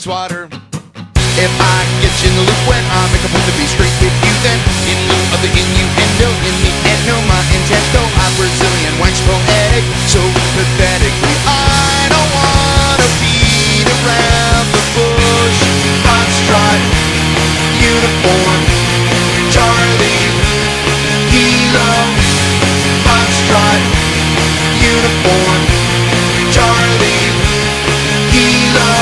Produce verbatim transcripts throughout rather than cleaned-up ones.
swatter. If I get you in the loop when I make a point to be straight with you, then in lieu of the innuendo, in the end, no, my intent, though I'm Brazilian, wax poetic, so pathetically, I don't wanna beat around the bush. Foxtrot, uniform, Charlie, Kilo. Foxtrot, uniform, Charlie, Kilo.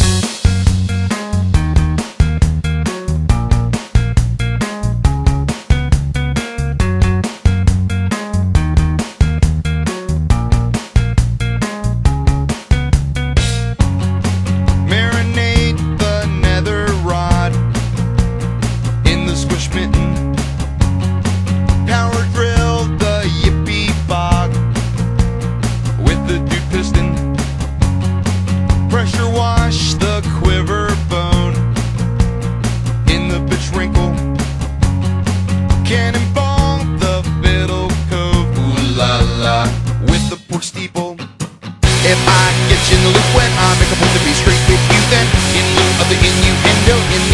Marinate the nether rod in the squish mitten. Power drill the yippee bog with the dude piston. Pressure wash the quiver bone in the bitch wrinkle. Cannonball the fiddle cove, ooh la la, with the pork steeple. If I get you in the loop when I make a point to be straight with you, then in lieu of the innuendo, in